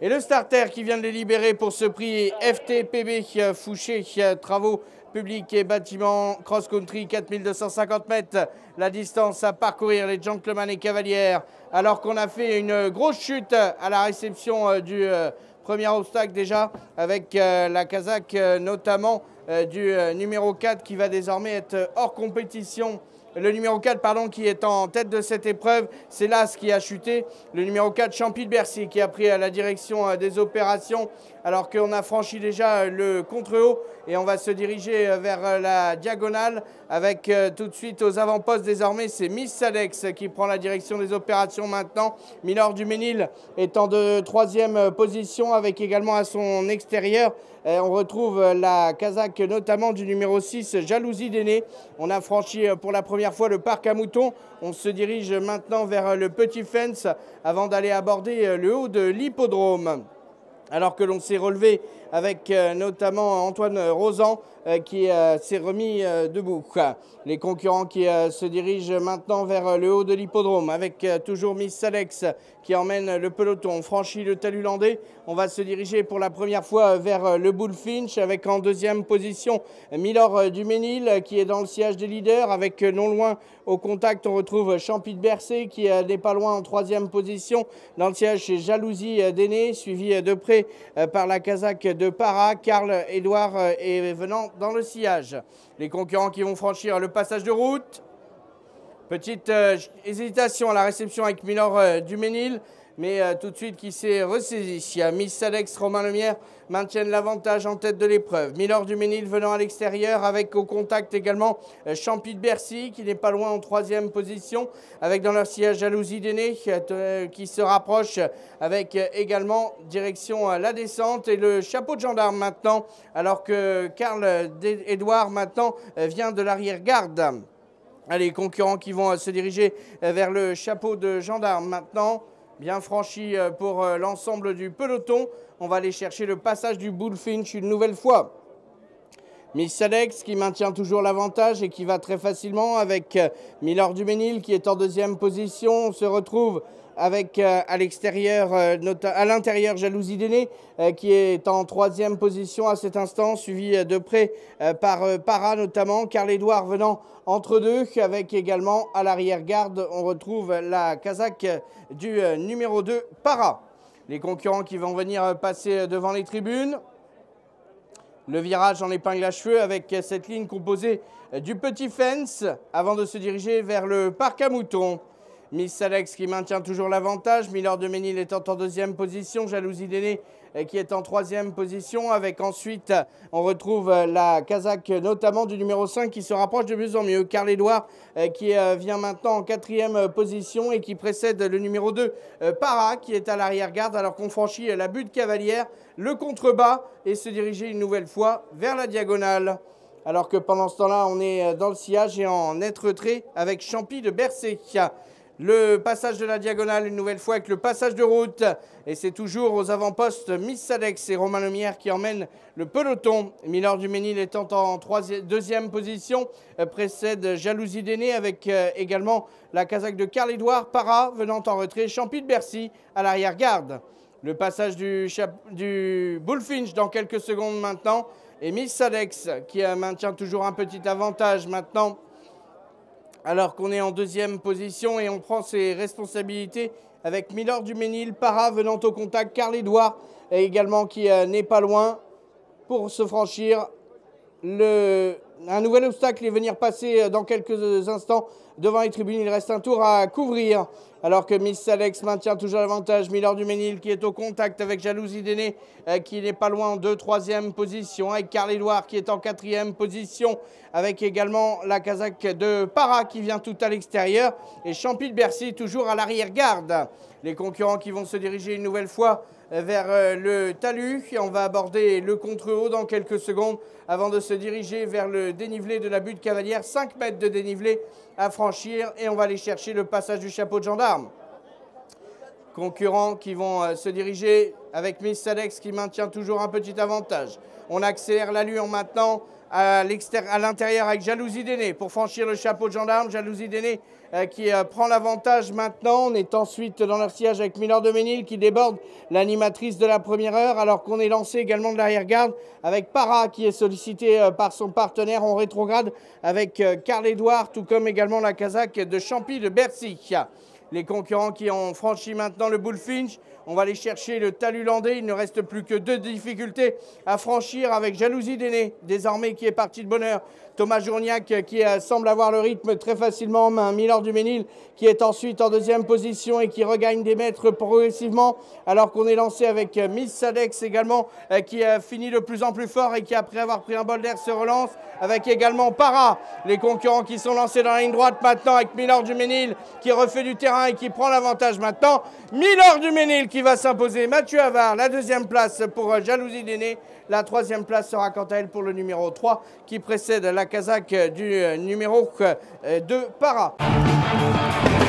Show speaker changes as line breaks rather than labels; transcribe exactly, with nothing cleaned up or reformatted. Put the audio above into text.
Et le starter qui vient de les libérer pour ce prix F T P B Fouché, travaux publics et bâtiments cross-country, quatre mille deux cent cinquante mètres, la distance à parcourir les gentlemen et cavalières, alors qu'on a fait une grosse chute à la réception du premier obstacle déjà, avec la Kazakh notamment du numéro quatre qui va désormais être hors compétition. Le numéro quatre, pardon, qui est en tête de cette épreuve, c'est l'As qui a chuté. Le numéro quatre, Champi de Bercy, qui a pris la direction des opérations, alors qu'on a franchi déjà le contre-haut et on va se diriger vers la diagonale avec tout de suite aux avant-postes désormais, c'est Miss Sadex qui prend la direction des opérations maintenant. Milord Duménil est en de troisième position avec également à son extérieur, on retrouve la Kazakh notamment du numéro six, Jalousie d'Aîné. On a franchi pour la première fois le parc à moutons. On se dirige maintenant vers le petit fence avant d'aller aborder le haut de l'hippodrome. Alors que l'on s'est relevé avec euh, notamment Antoine Rosan euh, qui euh, s'est remis euh, debout. Les concurrents qui euh, se dirigent maintenant vers le haut de l'hippodrome avec euh, toujours Miss Alex qui emmène le peloton. On franchit le talus landais. On va se diriger pour la première fois vers le Bullfinch avec en deuxième position Milord Duménil qui est dans le sillage des leaders avec non loin au contact on retrouve Champi de Bercy qui n'est pas loin en troisième position. Dans le sillage c'est Jalousie d'Aîné suivi de près par la Kazakh de Para. Karl Edouard est venant dans le sillage. Les concurrents qui vont franchir le passage de route. Petite euh, hésitation à la réception avec Milord euh, Duménil, mais euh, tout de suite qui s'est ressaisi. Miss Alex, Romain Lemierre maintiennent l'avantage en tête de l'épreuve. Milord Duménil venant à l'extérieur avec au contact également euh, Champi de Bercy qui n'est pas loin en troisième position avec dans leur sillage Jalousie d'Aîné euh, qui se rapproche avec euh, également direction euh, la descente et le chapeau de gendarme maintenant alors que Karl Edouard maintenant euh, vient de l'arrière-garde. Allez, concurrents qui vont se diriger vers le chapeau de gendarme maintenant. Bien franchi pour l'ensemble du peloton. On va aller chercher le passage du Bullfinch une nouvelle fois. Miss Alex qui maintient toujours l'avantage et qui va très facilement avec Milord Duménil qui est en deuxième position. On se retrouve avec euh, à l'extérieur, euh, à l'intérieur Jalousie d'Aîné euh, qui est en troisième position à cet instant, suivi euh, de près euh, par euh, Para notamment. Karl Edouard venant entre deux avec également à l'arrière-garde, on retrouve la Kazakh du euh, numéro deux, Para. Les concurrents qui vont venir passer devant les tribunes. Le virage en épingle à cheveux avec cette ligne composée du petit fence avant de se diriger vers le parc à moutons. Miss Alex qui maintient toujours l'avantage. Milord Duménil étant en deuxième position. Jalousie d'Aîné qui est en troisième position. Avec ensuite, on retrouve la Kazakh notamment du numéro cinq qui se rapproche de mieux en mieux. Karl Edouard qui vient maintenant en quatrième position et qui précède le numéro deux, Para, qui est à l'arrière-garde alors qu'on franchit la butte cavalière, le contrebas et se diriger une nouvelle fois vers la diagonale. Alors que pendant ce temps-là, on est dans le sillage et en net retrait avec Champi de Bercy. Le passage de la diagonale une nouvelle fois avec le passage de route. Et c'est toujours aux avant-postes Miss Alex et Romain Lemierre qui emmènent le peloton. Milord Duménil étant en troisième, deuxième position, précède Jalousie d'Aîné avec euh, également la Kazakh de Karl Edouard. Para venant en retrait, Champi de Bercy à l'arrière-garde. Le passage du, du Bullfinch dans quelques secondes maintenant. Et Miss Alex qui euh, maintient toujours un petit avantage maintenant. Alors qu'on est en deuxième position et on prend ses responsabilités avec Milord Duménil, Para venant au contact, Karl Edouard également qui euh, n'est pas loin pour se franchir le, un nouvel obstacle et venir passer dans quelques instants devant les tribunes. Il reste un tour à couvrir alors que Miss Alex maintient toujours l'avantage. Milord Duménil qui est au contact avec Jalousie d'Aîné euh, qui n'est pas loin de troisième position avec Karl Edouard qui est en quatrième position avec également la Kazakh de Para qui vient tout à l'extérieur et Champi de Bercy toujours à l'arrière-garde. Les concurrents qui vont se diriger une nouvelle fois vers le talus. On va aborder le contre-haut dans quelques secondes avant de se diriger vers le dénivelé de la butte cavalière. cinq mètres de dénivelé à franchir et on va aller chercher le passage du chapeau de gendarme. Concurrents qui vont se diriger avec Miss Alex qui maintient toujours un petit avantage. On accélère l'allure maintenant à l'intérieur avec Jalousie d'Aîné pour franchir le chapeau de gendarme. Jalousie d'Aîné euh, qui euh, prend l'avantage maintenant. On est ensuite dans leur sillage avec Milord de Ménil qui déborde l'animatrice de la première heure, alors qu'on est lancé également de l'arrière-garde avec Para qui est sollicité euh, par son partenaire en rétrograde avec euh, Carl Edouard, tout comme également la Kazakh de Champy de Bercy. Les concurrents qui ont franchi maintenant le Bullfinch, on va aller chercher le talus landais. Il ne reste plus que deux difficultés à franchir avec Jalousie d'Aîné, désormais qui est parti de bonne heure. Thomas Journiac qui euh, semble avoir le rythme très facilement en main. Milord du Ménil qui est ensuite en deuxième position et qui regagne des mètres progressivement, alors qu'on est lancé avec euh, Miss Sadex également euh, qui a fini de plus en plus fort et qui après avoir pris un bol d'air se relance, avec également Para. Les concurrents qui sont lancés dans la ligne droite maintenant avec Milord du Ménil qui refait du terrain et qui prend l'avantage maintenant. Milord du Ménil qui va s'imposer. Mathieu Havard, la deuxième place pour euh, Jalousie d'Aîné. La troisième place sera quant à elle pour le numéro trois qui précède la Kazakh du numéro deux Para.